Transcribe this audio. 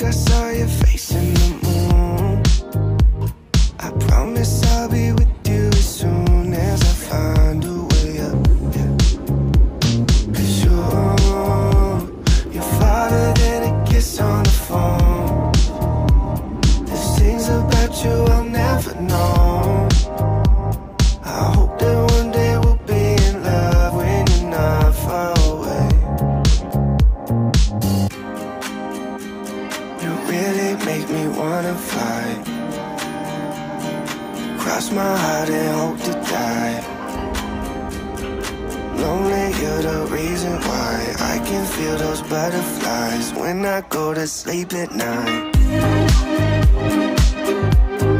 I saw your face in the moon. I promise I'll be with you as soon as I find a way up, yeah. 'Cause you're farther than a kiss on the phone. There's things about you I'll never know. I hope that one day we'll be in love when you're not far away. You really make me wanna fly, cross my heart and hope to die. Lonely, you're the reason why I can feel those butterflies when I go to sleep at night.